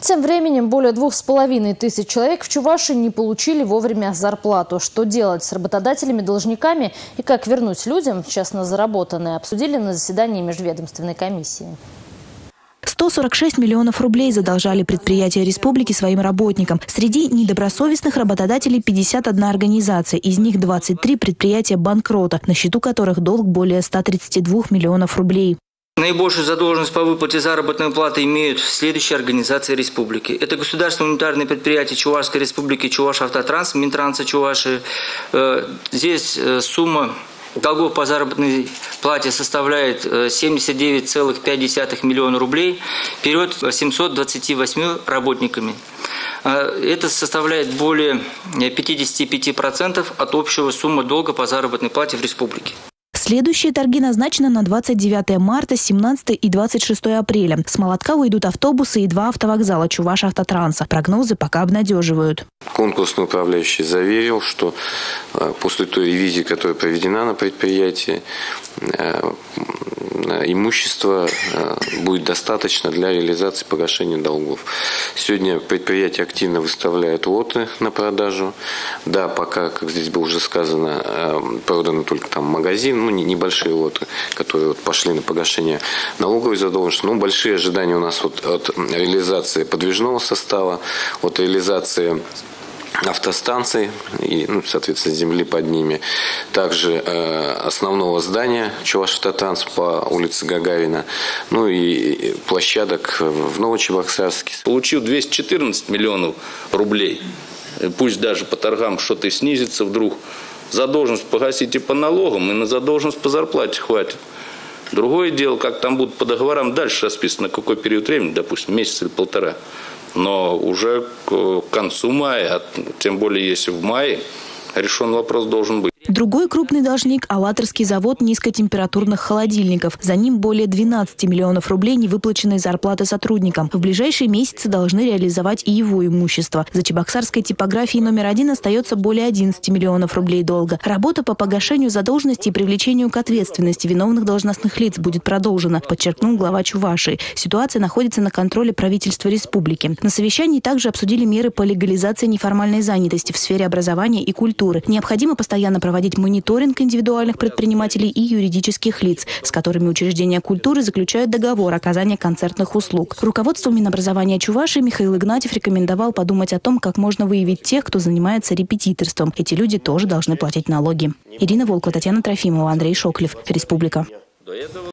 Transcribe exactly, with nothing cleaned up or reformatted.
Тем временем более двух с половиной тысяч человек в Чувашии не получили вовремя зарплату. Что делать с работодателями-должниками и как вернуть людям честно заработанное, обсудили на заседании межведомственной комиссии. сто сорок шесть миллионов рублей задолжали предприятия республики своим работникам. Среди недобросовестных работодателей пятьдесят одна организация, из них двадцать три предприятия банкрота, на счету которых долг более ста тридцати двух миллионов рублей. Наибольшую задолженность по выплате заработной платы имеют следующие организации республики. Это государственное унитарное предприятие Чувашской республики Чувашавтотранс, Минтранса Чувашии. Здесь сумма долгов по заработной плате составляет семьдесят девять целых пять десятых миллиона рублей, период семьсот двадцати восьми работниками. Это составляет более пятидесяти пяти процентов от общего суммы долга по заработной плате в республике. Следующие торги назначены на двадцать девятое марта, семнадцатое и двадцать шестое апреля. С молотка уйдут автобусы и два автовокзала Чувашавтотранса. Прогнозы пока обнадеживают. Конкурсный управляющий заверил, что после той ревизии, которая проведена на предприятии, имущества будет достаточно для реализации погашения долгов. Сегодня предприятие активно выставляет лоты на продажу. Да, пока, как здесь было уже сказано, проданы только там магазин, ну небольшие лоты, которые вот пошли на погашение налоговой задолженности. Но большие ожидания у нас вот от реализации подвижного состава, от реализации автостанций и, ну, соответственно, земли под ними. Также э, основного здания Чувашавтотранс по улице Гагарина, ну и площадок в Новочебоксарске. Получил двести четырнадцать миллионов рублей. Пусть даже по торгам что-то и снизится вдруг. Задолженность погасите по налогам, и на задолженность по зарплате хватит. Другое дело, как там будут по договорам дальше расписано, какой период времени, допустим, месяц или полтора. Но уже к концу мая, тем более если в мае, решен вопрос должен быть. Другой крупный должник – Алатырский завод низкотемпературных холодильников. За ним более двенадцати миллионов рублей невыплаченной зарплаты сотрудникам. В ближайшие месяцы должны реализовать и его имущество. За Чебоксарской типографией номер один остается более одиннадцати миллионов рублей долга. Работа по погашению задолженности и привлечению к ответственности виновных должностных лиц будет продолжена, подчеркнул глава Чувашии. Ситуация находится на контроле правительства республики. На совещании также обсудили меры по легализации неформальной занятости в сфере образования и культуры. Необходимо постоянно проводить проводить мониторинг индивидуальных предпринимателей и юридических лиц, с которыми учреждения культуры заключают договор оказания концертных услуг. Руководству Минобразования Чувашии Михаил Игнатьев рекомендовал подумать о том, как можно выявить тех, кто занимается репетиторством. Эти люди тоже должны платить налоги. Ирина Волкова, Татьяна Трофимова, Андрей Шоклев. Республика.